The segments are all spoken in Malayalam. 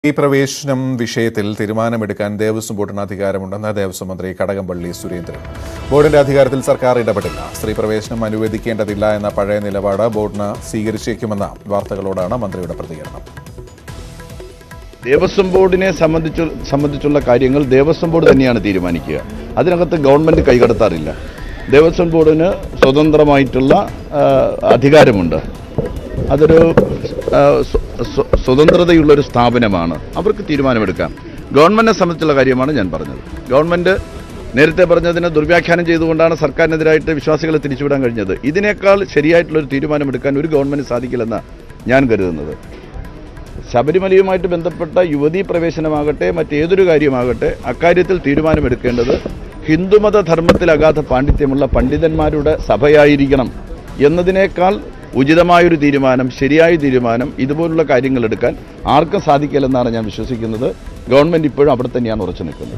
ഈ പ്രവേശനം വിഷയത്തിൽ തീരുമാനമെടുക്കാൻ ദേവസ്വം ബോർഡിന് അധികാരമുണ്ടെന്ന് ദേവസ്വം മന്ത്രി കടകംപള്ളി സുരേന്ദ്രൻ. ബോർഡിന്റെ അധികാരത്തിൽ സർക്കാർ ഇടപെടില്ല. സ്ത്രീ പ്രവേശനം അനുവദിക്കേണ്ടതില്ല എന്ന പഴയ നിലപാട് ബോർഡിന് സ്വീകരിച്ചേക്കുമെന്ന വാർത്തകളോടാണ് മന്ത്രിയുടെ പ്രതികരണം. ദേവസ്വം ബോർഡിനെ സംബന്ധിച്ചുള്ള കാര്യങ്ങൾ ദേവസ്വം ബോർഡ് തന്നെയാണ് തീരുമാനിക്കുക. അതിനകത്ത് ഗവൺമെന്റ് കൈകടത്താറില്ല. ദേവസ്വം ബോർഡിന് സ്വതന്ത്രമായിട്ടുള്ള അധികാരമുണ്ട്. അതൊരു സ്വതന്ത്രതയുള്ളൊരു സ്ഥാപനമാണ്. അവർക്ക് തീരുമാനമെടുക്കാം. ഗവൺമെന്റിനെ സംബന്ധിച്ചുള്ള കാര്യമാണ് ഞാൻ പറഞ്ഞത്. ഗവൺമെന്റ് നേരത്തെ പറഞ്ഞതിനെ ദുർവ്യാഖ്യാനം ചെയ്തുകൊണ്ടാണ് സർക്കാരിനെതിരായിട്ട് വിശ്വാസികളെ തിരിച്ചുവിടാൻ കഴിഞ്ഞത്. ഇതിനേക്കാൾ ശരിയായിട്ടുള്ളൊരു തീരുമാനമെടുക്കാൻ ഒരു ഗവൺമെന്റ് സാധിക്കില്ലെന്നാണ് ഞാൻ കരുതുന്നത്. ശബരിമലയുമായിട്ട് ബന്ധപ്പെട്ട യുവതീ പ്രവേശനമാകട്ടെ മറ്റേതൊരു കാര്യമാകട്ടെ അക്കാര്യത്തിൽ തീരുമാനമെടുക്കേണ്ടത് ഹിന്ദുമത ധർമ്മത്തിൽ അഗാധ പാണ്ഡിത്യമുള്ള പണ്ഡിതന്മാരുടെ സഭയായിരിക്കണം എന്നതിനേക്കാൾ ഉചിതമായൊരു തീരുമാനം, ശരിയായ തീരുമാനം ഇതുപോലുള്ള കാര്യങ്ങൾ എടുക്കാൻ ആർക്കും സാധിക്കില്ലെന്നാണ് ഞാൻ വിശ്വസിക്കുന്നത്. ഗവൺമെന്റ് ഇപ്പോഴും അവിടെ തന്നെയാണ് ഉറച്ചു നിൽക്കുന്നത്.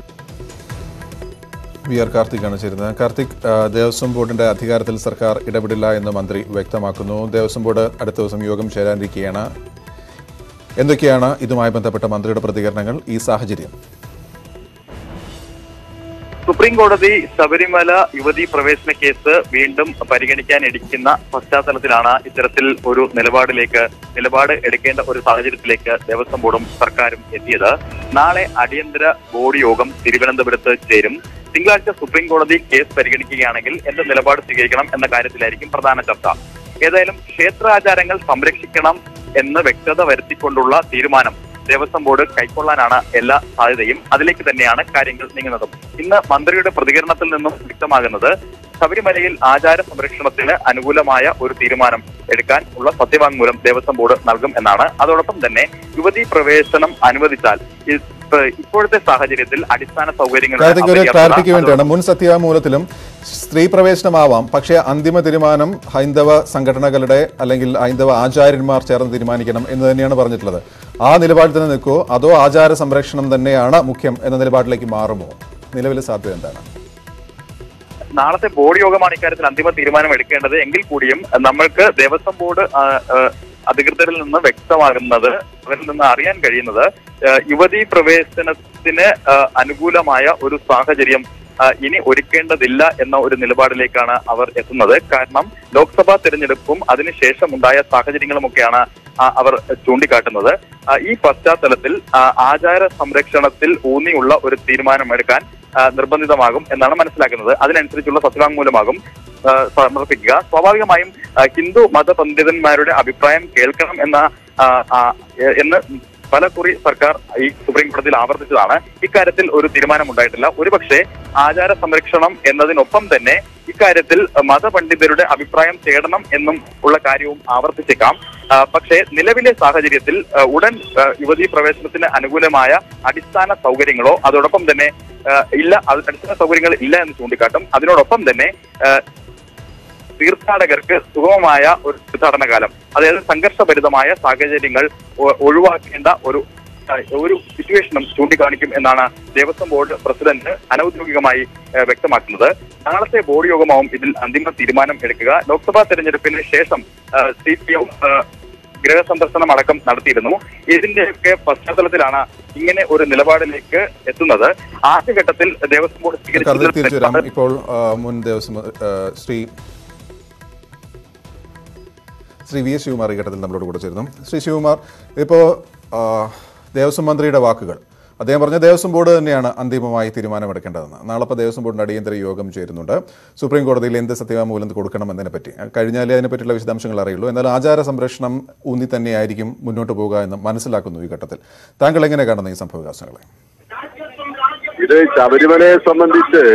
വി ആർ കാർത്തിക്കാണ് ചേരുന്നത്. കാർത്തിക്, ദേവസ്വം ബോർഡിന്റെ അധികാരത്തിൽ സർക്കാർ ഇടപെടില്ല എന്ന് മന്ത്രി വ്യക്തമാക്കുന്നു. ദേവസ്വം ബോർഡ് അടുത്ത ദിവസം യോഗം ചേരാനിരിക്കുകയാണ്. എന്തൊക്കെയാണ് ഇതുമായി ബന്ധപ്പെട്ട മന്ത്രിയുടെ പ്രതികരണങ്ങൾ ഈ സാഹചര്യം? സുപ്രീം കോടതി ശബരിമല യുവതീ പ്രവേശന കേസ് വീണ്ടും പരിഗണിക്കാനിരിക്കുന്ന പശ്ചാത്തലത്തിലാണ് ഇത്തരത്തിൽ ഒരു നിലപാട് എടുക്കേണ്ട ഒരു സാഹചര്യത്തിലേക്ക് ദേവസ്വം ബോർഡും സർക്കാരും എത്തിയത്. നാളെ അടിയന്തര ബോർഡ് യോഗം തിരുവനന്തപുരത്ത് ചേരും. തിങ്കളാഴ്ച സുപ്രീം കോടതി കേസ് പരിഗണിക്കുകയാണെങ്കിൽ എന്ത് നിലപാട് സ്വീകരിക്കണം എന്ന കാര്യത്തിലായിരിക്കും പ്രധാന ചർച്ച. ഏതായാലും ക്ഷേത്രാചാരങ്ങൾ സംരക്ഷിക്കണം എന്ന് വ്യക്തത വരുത്തിക്കൊണ്ടുള്ള തീരുമാനം ദേവസ്വം ബോർഡ് കൈക്കൊള്ളാനാണ് എല്ലാ സാധ്യതയും. അതിലേക്ക് തന്നെയാണ് കാര്യങ്ങൾ നീങ്ങുന്നതും. ഇന്ന് മന്ത്രിയുടെ പ്രതികരണത്തിൽ നിന്നും വ്യക്തമാകുന്നത് ശബരിമലയിൽ ആചാര സംരക്ഷണത്തിന് അനുകൂലമായ ഒരു തീരുമാനം എടുക്കാൻ ഉള്ള സത്യവാങ്മൂലം ദേവസ്വം ബോർഡ് നൽകും എന്നാണ്. അതോടൊപ്പം തന്നെ യുവതീ പ്രവേശനം അനുവദിച്ചാൽ ഇപ്പോഴത്തെ സാഹചര്യത്തിൽ അടിസ്ഥാന സൗകര്യങ്ങൾ ക്ലാരിറ്റിക്ക് വേണ്ടിയാണ്. മുൻ സത്യവാങ്മൂലത്തിലും സ്ത്രീ പ്രവേശനമാവാം, പക്ഷേ അന്തിമ തീരുമാനം ഹൈന്ദവ സംഘടനകളുടെ അല്ലെങ്കിൽ ഹൈന്ദവ ആചാര്യന്മാർ ചേർന്ന് തീരുമാനിക്കണം എന്ന് തന്നെയാണ് പറഞ്ഞിട്ടുള്ളത്. ആ നിലപാടിൽ തന്നെ നിൽക്കുമോ അതോ ആചാര സംരക്ഷണം തന്നെയാണ് മുഖ്യം എന്ന നിലപാടിലേക്ക് മാറുമോ? നിലവിലെ സാധ്യത എന്താണ്? നാളത്തെ ബോർഡ് യോഗമാണ് ഇക്കാര്യത്തിൽ അന്തിമ തീരുമാനം എടുക്കേണ്ടത്. എങ്കിൽ കൂടിയും നമ്മൾക്ക് ദേവസ്വം ബോർഡ് അധികൃതരിൽ നിന്ന് വ്യക്തമാകുന്നത്, അവരിൽ നിന്ന് അറിയാൻ കഴിയുന്നത് യുവതീ പ്രവേശനത്തിന് അനുകൂലമായ ഒരു സാഹചര്യം ഇനി ഒരുക്കേണ്ടതില്ല എന്ന ഒരു നിലപാടിലേക്കാണ് അവർ എത്തുന്നത്. കാരണം ലോക്സഭാ തെരഞ്ഞെടുപ്പും അതിനുശേഷം ഉണ്ടായ സാഹചര്യങ്ങളുമൊക്കെയാണ് അവർ ചൂണ്ടിക്കാട്ടുന്നത്. ഈ പശ്ചാത്തലത്തിൽ ആചാര സംരക്ഷണത്തിൽ ഊന്നിയുള്ള ഒരു തീരുമാനമെടുക്കാൻ നിർബന്ധിതമാകും എന്നാണ് മനസ്സിലാക്കുന്നത്. അതിനനുസരിച്ചുള്ള സത്യവാങ്മൂലമാകും സമർപ്പിക്കുക. സ്വാഭാവികമായും ഹിന്ദു മത പണ്ഡിതന്മാരുടെ അഭിപ്രായം കേൾക്കണം എന്ന് പലകുറി സർക്കാർ ഈ സുപ്രീം കോടതിയിൽ ആവർത്തിച്ചതാണ്. ഇക്കാര്യത്തിൽ ഒരു തീരുമാനം ഉണ്ടായിട്ടില്ല. ഒരുപക്ഷെ ആചാര സംരക്ഷണം എന്നതിനൊപ്പം തന്നെ ഇക്കാര്യത്തിൽ മതപണ്ഡിതരുടെ അഭിപ്രായം തേടണം എന്നും ഉള്ള കാര്യവും ആവർത്തിച്ചേക്കാം. പക്ഷേ നിലവിലെ സാഹചര്യത്തിൽ ഉടൻ യുവതീ പ്രവേശനത്തിന് അനുകൂലമായ അടിസ്ഥാന സൗകര്യങ്ങളോ അതോടൊപ്പം തന്നെ അടിസ്ഥാന സൗകര്യങ്ങൾ ഇല്ല എന്ന് ചൂണ്ടിക്കാട്ടും. അതിനോടൊപ്പം തന്നെ തീർത്ഥാടകർക്ക് സുഗമമായ ഒരു തീർത്ഥാടന കാലം, അതായത് സംഘർഷഭരിതമായ സാഹചര്യങ്ങൾ ഒഴിവാക്കേണ്ട ഒരു സിറ്റുവേഷനും ചൂണ്ടിക്കാണിക്കും എന്നാണ് ദേവസ്വം ബോർഡ് പ്രസിഡന്റ് അനൌദ്യോഗികമായി വ്യക്തമാക്കുന്നത്. നാളത്തെ ബോർഡ് യോഗമാവും ഇതിൽ അന്തിമ തീരുമാനം എടുക്കുക. ലോക്സഭാ തെരഞ്ഞെടുപ്പിന് ശേഷം CPM ഗൃഹസന്ദർശനം അടക്കം നടത്തിയിരുന്നു. ഇതിന്റെയൊക്കെ പശ്ചാത്തലത്തിലാണ് ഇങ്ങനെ ഒരു നിലപാടിലേക്ക് എത്തുന്നത്. ആദ്യഘട്ടത്തിൽ ദേവസ്വം ബോർഡ് ഇപ്പോൾ മുൻ ദേവസ്വം ശ്രീ വി എസ് ശിവകുമാർ ഈ ഘട്ടത്തിൽ നമ്മളോട് കൂടെ ചേരുന്നു. ശ്രീ ശിവകുമാർ, ഇപ്പോൾ ദേവസ്വം മന്ത്രിയുടെ വാക്കുകൾ, അദ്ദേഹം പറഞ്ഞ ദേവസ്വം ബോർഡ് തന്നെയാണ് അന്തിമമായി തീരുമാനമെടുക്കേണ്ടതെന്ന്. നാളെ ഇപ്പോൾ ദേവസ്വം ബോർഡിന്റെ അടിയന്തര യോഗം ചേരുന്നുണ്ട്. സുപ്രീം കോടതിയിൽ എന്ത് സത്യവാങ്മൂലം കൊടുക്കണം എന്നതിനെപ്പറ്റി കഴിഞ്ഞാലേ അതിനെപ്പറ്റിയുള്ള വിശദാംശങ്ങൾ അറിയുള്ളൂ. എന്നാൽ ആചാര സംരക്ഷണം ഊന്നി തന്നെയായിരിക്കും മുന്നോട്ട് പോകുക എന്ന് മനസ്സിലാക്കുന്നു ഈ ഘട്ടത്തിൽ. താങ്കൾ എങ്ങനെ കാണുന്നു ഈ സംഭവവികാസങ്ങളെ? ഇത് ശബരിമലയെ സംബന്ധിച്ച്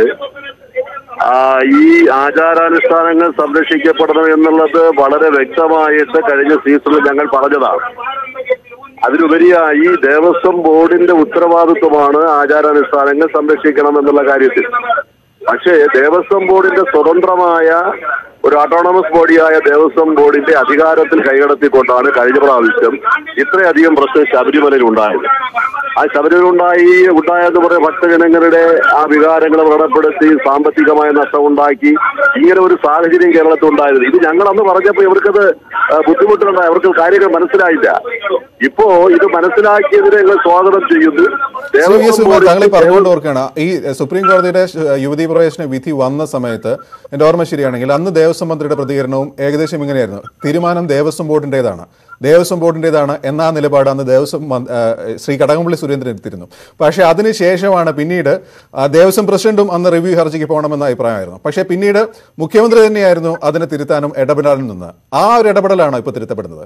ഈ ആചാരാനുഷ്ഠാനങ്ങൾ സംരക്ഷിക്കപ്പെടണം എന്നുള്ളത് വളരെ വ്യക്തമായിട്ട് കഴിഞ്ഞ സീസണിൽ ഞങ്ങൾ പറഞ്ഞതാണ്. അതിലുപരിയായി ദേവസ്വം ബോർഡിന്റെ ഉത്തരവാദിത്വമാണ് ആചാരാനുഷ്ഠാനങ്ങൾ സംരക്ഷിക്കണം എന്നുള്ള കാര്യത്തിൽ. പക്ഷേ ദേവസ്വം ബോർഡിന്റെ സ്വതന്ത്രമായ ഒരു ഓട്ടോണമസ് ബോഡിയായ ദേവസ്വം ബോർഡിന്റെ അധികാരത്തിൽ കൈകടത്തിക്കൊണ്ടാണ് കഴിഞ്ഞ പ്രാവശ്യം ഇത്രയധികം പ്രശ്നം ശബരിമലയിൽ ഉണ്ടായത്. ആ ശബരിമല ഉണ്ടായെന്ന് പറഞ്ഞ ഭക്തജനങ്ങളുടെ ആ വികാരങ്ങളെ വ്രണപ്പെടുത്തി സാമ്പത്തികമായ നഷ്ടമുണ്ടാക്കി ഇങ്ങനെ ഒരു സാഹചര്യം കേരളത്തിൽ ഉണ്ടായിരുന്നു. ഇത് ഞങ്ങൾ അന്ന് പറഞ്ഞപ്പോൾ ഇവർക്കത് ബുദ്ധിമുട്ടുണ്ടായി, അവർക്ക് കാര്യങ്ങൾ മനസ്സിലായില്ല. ഇപ്പോ ഇത് മനസ്സിലാക്കിയതിനെ ഞങ്ങൾ സ്വാഗതം ചെയ്യുന്നു. താങ്കൾ പറഞ്ഞുകൊണ്ട് ഓർക്കുകയാണ്, ഈ സുപ്രീം കോടതിയുടെ യുവതീ പ്രവേശന വിധി വന്ന സമയത്ത് എന്റെ ഓർമ്മ ശരിയാണെങ്കിൽ അന്ന് ദേവസ്വം മന്ത്രിയുടെ പ്രതികരണവും ഏകദേശം ഇങ്ങനെയായിരുന്നു: തീരുമാനം ദേവസ്വം ബോർഡിന്റേതാണ് എന്ന നിലപാട് അന്ന് ശ്രീ കടകംപള്ളി സുരേന്ദ്രൻ എടുത്തിരുന്നു. പക്ഷേ അതിനുശേഷമാണ് പിന്നീട് ദേവസ്വം പ്രസിഡന്റും അന്ന് റിവ്യൂ ഹർജിക്ക് പോകണമെന്ന അഭിപ്രായമായിരുന്നു. പക്ഷേ പിന്നീട് മുഖ്യമന്ത്രി തന്നെയായിരുന്നു അതിനെ തിരുത്താനും ഇടപെടാനും നിന്ന്. ആ ഒരു ഇടപെടലാണ് ഇപ്പോൾ തിരുത്തപ്പെടുന്നത്.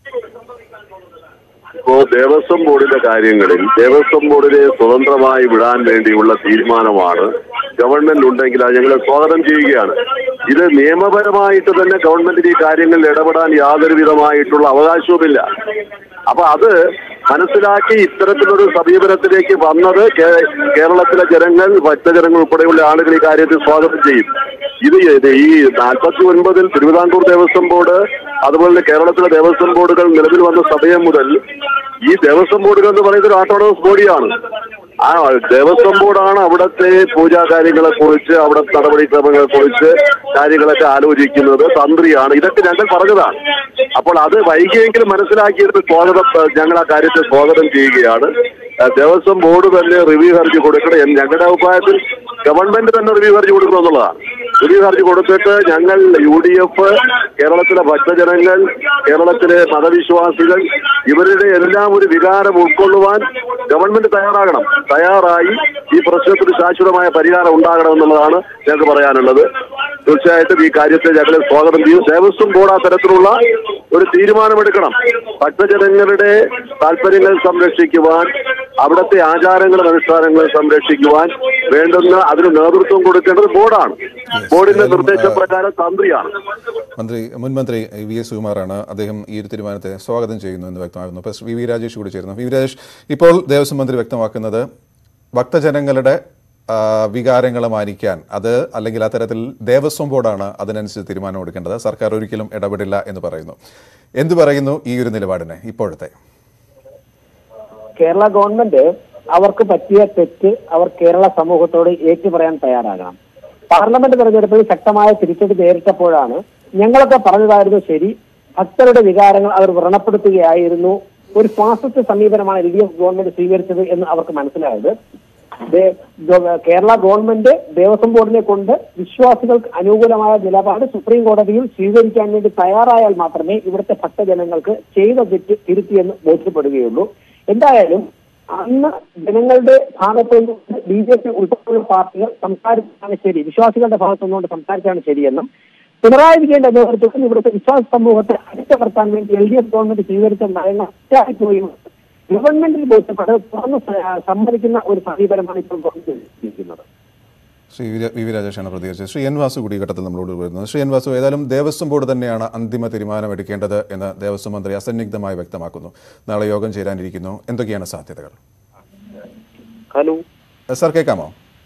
ഇപ്പോ ദേവസ്വം ബോർഡിന്റെ കാര്യങ്ങളിൽ ദേവസ്വം ബോർഡിനെ സ്വതന്ത്രമായി വിടാൻ വേണ്ടിയുള്ള തീരുമാനമാണ് ഗവൺമെന്റ് ഉണ്ടെങ്കിൽ അത് ഞങ്ങൾ സ്വാഗതം ചെയ്യുകയാണ്. ഇത് നിയമപരമായിട്ട് തന്നെ ഗവൺമെന്റിന് ഈ കാര്യങ്ങളിൽ ഇടപെടാൻ യാതൊരു വിധമായിട്ടുള്ള അവകാശവുമില്ല. അപ്പൊ അത് മനസ്സിലാക്കി ഇത്തരത്തിലൊരു സമീപനത്തിലേക്ക് വന്നത് കേരളത്തിലെ ജനങ്ങൾ, ഭക്തജനങ്ങൾ ഉൾപ്പെടെയുള്ള ആളുകൾ ഈ കാര്യത്തിൽ സ്വാഗതം ചെയ്യും. ഇത് ഈ 49 തിരുവിതാംകൂർ ദേവസ്വം ബോർഡ് അതുപോലെ കേരളത്തിലെ ദേവസ്വം ബോർഡുകൾ നിലവിൽ വന്ന സമയം മുതൽ ഈ ദേവസ്വം ബോർഡുകൾ എന്ന് പറയുന്നത് ഒരു ഓട്ടോണമസ് ബോഡിയാണ്. ആ ദേവസ്വം ബോർഡാണ് അവിടുത്തെ പൂജാ കാര്യങ്ങളെ കുറിച്ച്, അവിടുത്തെ നടപടിക്രമങ്ങളെ കുറിച്ച് കാര്യങ്ങളൊക്കെ ആലോചിക്കുന്നത്. തന്ത്രിയാണ്. ഇതൊക്കെ ഞങ്ങൾ പറഞ്ഞതാണ്. അപ്പോൾ അത് വൈകിയെങ്കിലും മനസ്സിലാക്കിയെടുത്ത് ഞങ്ങൾ ആ കാര്യത്തെ സ്വാഗതം ചെയ്യുകയാണ്. ദേവസ്വം ബോർഡ് തന്നെ റിവ്യൂ ഹർജി കൊടുക്കണം. ഞങ്ങളുടെ അഭിപ്രായത്തിൽ ഗവൺമെന്റ് തന്നെ റിവ്യൂ ഹർജി കൊടുക്കണമെന്നുള്ളതാണ്. റിവ്യൂ ഹർജി കൊടുത്തിട്ട് ഞങ്ങൾ UDF, കേരളത്തിലെ ഭക്തജനങ്ങൾ, കേരളത്തിലെ മതവിശ്വാസികൾ ഇവരുടെ എല്ലാം ഒരു വികാരം ഉൾക്കൊള്ളുവാൻ ഗവൺമെന്റ് തയ്യാറായി ഈ പ്രശ്നത്തിന് ശാശ്വതമായ പരിഹാരം ഉണ്ടാകണമെന്നുള്ളതാണ് ഞങ്ങൾക്ക് പറയാനുള്ളത്. തീർച്ചയായിട്ടും ഈ കാര്യത്തെ ഞങ്ങൾ സ്വാഗതം ചെയ്യും. ദേവസ്വം ബോർഡ് ആ തരത്തിലുള്ള ഒരു തീരുമാനമെടുക്കണം. ഭക്തജനങ്ങളുടെ താല്പര്യങ്ങൾ സംരക്ഷിക്കുവാൻ, അവിടുത്തെ ആചാരങ്ങളും അനുഷ്ഠാനങ്ങളും സംരക്ഷിക്കുവാൻ വേണ്ടുന്ന അതിന് നേതൃത്വം കൊടുക്കേണ്ടത് ബോർഡാണ്. ബോർഡിന്റെ നിർദ്ദേശപ്രകാരം തന്ത്രിയാണ്. മുൻ മന്ത്രി VS സുകുമാറാണ്. അദ്ദേഹം ഈ ഒരു തീരുമാനത്തെ സ്വാഗതം ചെയ്യുന്നു എന്ന് വ്യക്തമാക്കുന്നു. ഇപ്പോൾ VV രാജേഷ് കൂടി ചേരുന്നു. VV രാജേഷ്, ഇപ്പോൾ ദേവസ്വം മന്ത്രി വ്യക്തമാക്കുന്നത് ഭക്തജനങ്ങളുടെ വികാരങ്ങളെ മാനിക്കാൻ അല്ലെങ്കിൽ അത്തരത്തിൽ ദേവസ്വം ബോർഡാണ് അതിനനുസരിച്ച് തീരുമാനം എടുക്കേണ്ടത്, സർക്കാർ ഒരിക്കലും ഇടപെടില്ല എന്ന് പറയുന്നു. എന്തു പറയുന്നു ഈ ഒരു നിലപാടിനെ ഇപ്പോഴത്തെ? കേരള ഗവൺമെന്റ് അവർക്ക് പറ്റിയ തെറ്റ് അവർ കേരള സമൂഹത്തോട് ഏറ്റുപറയാൻ തയ്യാറാകണം. പാർലമെന്റ് തെരഞ്ഞെടുപ്പിൽ ശക്തമായ തിരിച്ചടി നേരിട്ടപ്പോഴാണ് ഞങ്ങളൊക്കെ പറഞ്ഞതായിരുന്നു ശരി, ഭക്തരുടെ വികാരങ്ങൾ അവർ വ്രണപ്പെടുത്തുകയായിരുന്നു, ഒരു ഫാസിസ്റ്റ് സമീപനമാണ് LDF ഗവൺമെന്റ് സ്വീകരിച്ചത് എന്ന് അവർക്ക് മനസ്സിലായത്. കേരള ഗവൺമെന്റ് ദേവസ്വം ബോർഡിനെ കൊണ്ട് വിശ്വാസികൾക്ക് അനുകൂലമായ നിലപാട് സുപ്രീം കോടതിയിൽ സ്വീകരിക്കാൻ വേണ്ടി തയ്യാറായാൽ മാത്രമേ ഇവിടുത്തെ ഭക്തജനങ്ങൾക്ക് ചെയ്ത തെറ്റ് തിരുത്തിയെന്ന് ബോധ്യപ്പെടുകയുള്ളൂ. എന്തായാലും അന്ന് ജനങ്ങളുടെ ഭാഗത്തു നിന്ന് BJP ഉൾപ്പെടെയുള്ള പാർട്ടികൾ സംസാരിച്ചാണ് ശരി, വിശ്വാസികളുടെ ഭാഗത്തു നിന്നുകൊണ്ട് സംസാരിച്ചാണ് ശരിയെന്നും പിണറായി വിജയന്റെ നേതൃത്വത്തിൽ ഇവിടുത്തെ വിശ്വാസ സമൂഹത്തെ അടിച്ചമർത്താൻ വേണ്ടി LDF ഗവൺമെന്റ് സ്വീകരിച്ച നയങ്ങൾ തെറ്റായിപ്പോയും ഗവൺമെന്റിൽ ബോധ്യപ്പെട്ട് തുറന്ന് സമ്മതിക്കുന്ന ഒരു സമീപനമാണ് ഇപ്പോൾ ഗവൺമെന്റ്. ശ്രീ VV രാജേഷാണ് പ്രതികരിച്ചത്. ശ്രീ N വാസു കൂടി ഘട്ടത്തിൽ നമ്മളോട് വരുന്നത്. ശ്രീ N വാസു, ഏതായാലും ദേവസ്വം ബോർഡ് തന്നെയാണ് അന്തിമ തീരുമാനമെടുക്കേണ്ടത് എന്ന് ദേവസ്വം മന്ത്രി അസന്നിഗ്ധമായി വ്യക്തമാക്കുന്നു. നാളെ യോഗം ചേരാനിരിക്കുന്നു. എന്തൊക്കെയാണ് സാധ്യതകൾ? ഹലോ സർ, കേൾക്കാമോ?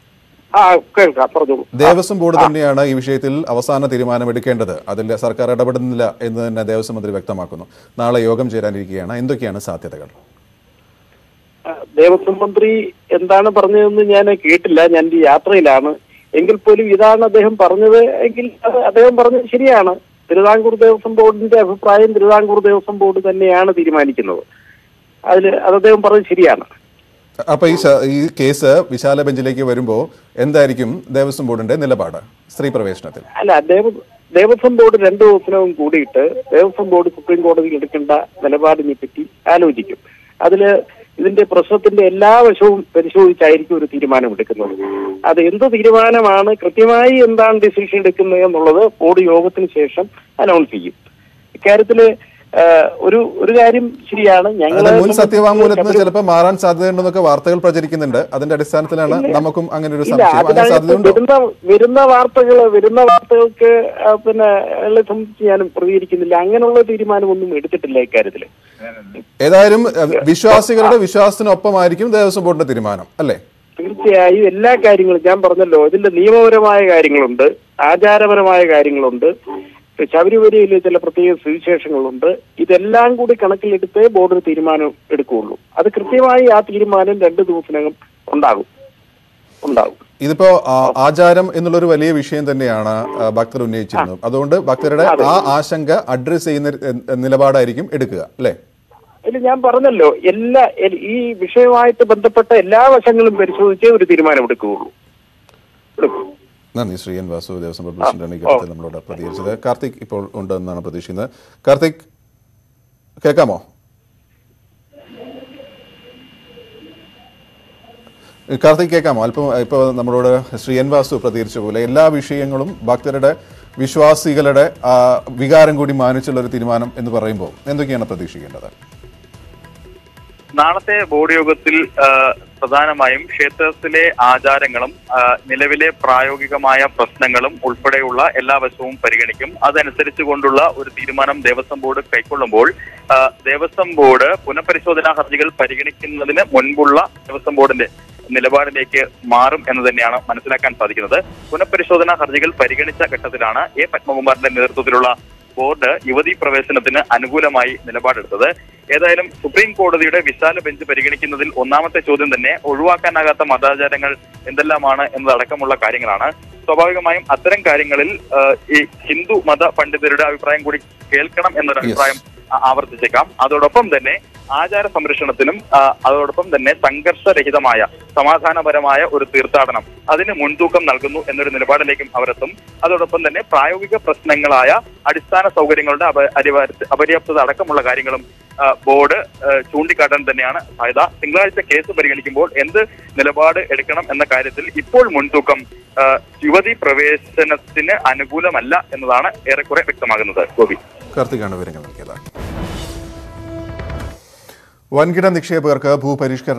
ദേവസ്വം ബോർഡ് തന്നെയാണ് ഈ വിഷയത്തിൽ അവസാന തീരുമാനമെടുക്കേണ്ടത്, അതിൽ സർക്കാർ ഇടപെടുന്നില്ല എന്ന് തന്നെ ദേവസ്വം മന്ത്രി വ്യക്തമാക്കുന്നു. നാളെ യോഗം ചേരാനിരിക്കുകയാണ്. എന്തൊക്കെയാണ് സാധ്യതകൾ? ദേവസ്വം മന്ത്രി എന്താണ് പറഞ്ഞതെന്ന് ഞാൻ കേട്ടില്ല, ഞാൻ ഈ യാത്രയിലാണ്. എങ്കിൽ പോലും ഇതാണ് അദ്ദേഹം പറഞ്ഞത് എങ്കിൽ അദ്ദേഹം പറഞ്ഞത് ശരിയാണ്. തിരുവിതാംകൂർ ദേവസ്വം ബോർഡിന്റെ അഭിപ്രായം തിരുവിതാംകൂർ ദേവസ്വം ബോർഡ് തന്നെയാണ് തീരുമാനിക്കുന്നത്. അത് അദ്ദേഹം പറഞ്ഞത് ശരിയാണ്. അപ്പൊ ഈ കേസ് വിശാല ബെഞ്ചിലേക്ക് വരുമ്പോൾ എന്തായിരിക്കും ദേവസ്വം ബോർഡിന്റെ നിലപാട് സ്ത്രീ പ്രവേശനത്തിൽ? അല്ല, ദേവസ്വം ബോർഡ് 2 ദിവസവും കൂടിയിട്ട് ദേവസ്വം ബോർഡ് സുപ്രീം കോടതിയിൽ എടുക്കേണ്ട നിലപാടിനെ പറ്റി ആലോചിക്കും. ഇതിന്റെ പ്രശ്നത്തിന്റെ എല്ലാ വശവും പരിശോധിച്ചായിരിക്കും ഒരു തീരുമാനം എടുക്കുന്നത്. അത് എന്ത് തീരുമാനമാണ്, കൃത്യമായി എന്താണ് ഡിസിഷൻ എടുക്കുന്നത് എന്നുള്ളത് ബോർഡ് യോഗത്തിന് ശേഷം അനൗൺസ് ചെയ്യും. ഇക്കാര്യത്തില് ഒരു കാര്യം ശരിയാണ്, ഞങ്ങൾ മുൻ സത്യവാങ്മൂലത്തിന് ചിലപ്പോൾ മാറാൻ സാധ്യതയുണ്ടെന്നൊക്കെ വാർത്തകൾ പ്രചരിക്കുന്നുണ്ട്. അതിന്റെ അടിസ്ഥാനത്തിലാണ് നമുക്കും അങ്ങനെ ഒരു വരുന്ന വാർത്തകൾക്ക് സംബന്ധിച്ച് ഞാനും പ്രതികരിക്കുന്നില്ല. അങ്ങനെയുള്ള തീരുമാനമൊന്നും എടുത്തിട്ടില്ല ഇക്കാര്യത്തില്. ഏതായാലും വിശ്വാസികളുടെ വിശ്വാസത്തിനൊപ്പമായിരിക്കും ദേവസ്വം ബോർഡിന്റെ തീരുമാനം, അല്ലേ? തീർച്ചയായും എല്ലാ കാര്യങ്ങളും ഞാൻ പറഞ്ഞല്ലോ, ഇതിന്റെ നിയമപരമായ കാര്യങ്ങളുണ്ട്, ആചാരപരമായ കാര്യങ്ങളുണ്ട്, ശബരിമലയിലെ ചില പ്രത്യേക സുവിശേഷങ്ങളുണ്ട്. ഇതെല്ലാം കൂടി കണക്കിലെടുത്തേ ബോർഡ് തീരുമാനം എടുക്കുകയുള്ളൂ. അത് കൃത്യമായി ആ തീരുമാനം 2 ദിവസത്തിനകം ഉണ്ടാകും. ഇതിപ്പോ ആചാരം എന്നുള്ളൊരു വലിയ വിഷയം തന്നെയാണ് ഭക്തർ ഉന്നയിച്ചിരുന്നത്. അതുകൊണ്ട് ഭക്തരുടെ ആ ആശങ്ക അഡ്രസ് ചെയ്യുന്ന നിലപാടായിരിക്കും എടുക്കുക, അല്ലേ? ഇതിൽ ഞാൻ പറഞ്ഞല്ലോ ഈ വിഷയവുമായിട്ട് ബന്ധപ്പെട്ട എല്ലാ വശങ്ങളും പരിശോധിച്ചേ ഒരു തീരുമാനമെടുക്കുകയുള്ളൂ. നന്ദി. ശ്രീ എൻ വാസു, ദേവസ്വം ബോർഡ് പ്രസിഡന്റാണ് ഈ ഘട്ടത്തിൽ നമ്മളോട് പ്രതികരിച്ചത്. കാർത്തിക് ഇപ്പോൾ ഉണ്ടെന്നാണ് പ്രതീക്ഷിക്കുന്നത്. കാർത്തിക്, കേൾക്കാമോ? കാർത്തിക് കേൾക്കാമോ? അല്പം ഇപ്പോൾ നമ്മളോട് ശ്രീ എൻ വാസു പ്രതികരിച്ച പോലെ എല്ലാ വിഷയങ്ങളും ഭക്തരുടെ വിശ്വാസികളുടെ വികാരം കൂടി മാനിച്ചുള്ള ഒരു തീരുമാനം എന്ന് പറയുമ്പോൾ എന്തൊക്കെയാണ് പ്രതീക്ഷിക്കേണ്ടത്? നാളത്തെ ബോർഡ് യോഗത്തിൽ പ്രധാനമായും ക്ഷേത്രത്തിലെ ആചാരങ്ങളും നിലവിലെ പ്രായോഗികമായ പ്രശ്നങ്ങളും ഉൾപ്പെടെയുള്ള എല്ലാ വശവും പരിഗണിക്കും. അതനുസരിച്ച് കൊണ്ടുള്ള ഒരു തീരുമാനം ദേവസ്വം ബോർഡ് കൈക്കൊള്ളുമ്പോൾ ദേവസ്വം ബോർഡ് പുനഃപരിശോധനാ ഹർജികൾ പരിഗണിക്കുന്നതിന് മുൻപുള്ള ദേവസ്വം ബോർഡിന്റെ നിലപാടിലേക്ക് മാറും എന്ന് തന്നെയാണ് മനസ്സിലാക്കാൻ സാധിക്കുന്നത്. പുനഃപരിശോധനാ ഹർജികൾ പരിഗണിച്ച ഘട്ടത്തിലാണ് എ പത്മകുമാറിന്റെ നേതൃത്വത്തിലുള്ള ബോർഡ് യുവതീ പ്രവേശനത്തിന് അനുകൂലമായി നിലപാടെടുത്തത്. ഏതായാലും സുപ്രീം കോടതിയുടെ വിശാല ബെഞ്ച് പരിഗണിക്കുന്നതിൽ ഒന്നാമത്തെ ചോദ്യം തന്നെ ഒഴിവാക്കാനാകാത്ത മതാചാരങ്ങൾ എന്തെല്ലാമാണ് എന്നതടക്കമുള്ള കാര്യങ്ങളാണ്. സ്വാഭാവികമായും അത്തരം കാര്യങ്ങളിൽ ഈ ഹിന്ദു മത പണ്ഡിതരുടെ അഭിപ്രായം കൂടി കേൾക്കണം എന്നൊരു അഭിപ്രായം ആവർത്തിച്ചേക്കാം. അതോടൊപ്പം തന്നെ ആചാര സംരക്ഷണത്തിനും അതോടൊപ്പം തന്നെ സംഘർഷരഹിതമായ സമാധാനപരമായ ഒരു തീർത്ഥാടനം അതിന് മുൻതൂക്കം നൽകുന്നു എന്നൊരു നിലപാടിലേക്കും അവരെത്തും. അതോടൊപ്പം തന്നെ പ്രായോഗിക പ്രശ്നങ്ങളായ അടിസ്ഥാന സൗകര്യങ്ങളുടെ അപര്യാപ്തത അടക്കമുള്ള കാര്യങ്ങളും ബോർഡ് ചൂണ്ടിക്കാട്ടാൻ തന്നെയാണ് സാധ്യത. തിങ്കളാഴ്ച കേസ് പരിഗണിക്കുമ്പോൾ എന്ത് നിലപാട് എടുക്കണം എന്ന കാര്യത്തിൽ ഇപ്പോൾ മുൻതൂക്കം യുവതി പ്രവേശനത്തിന് അനുകൂലമല്ല എന്നതാണ് ഏറെക്കുറെ വ്യക്തമാകുന്നത്. ഗോപി, കാർത്തികാണ് വിവരങ്ങൾ നൽകിയത്. വൻകിട നിക്ഷേപകർക്ക് ഭൂപരിഷ്കരണം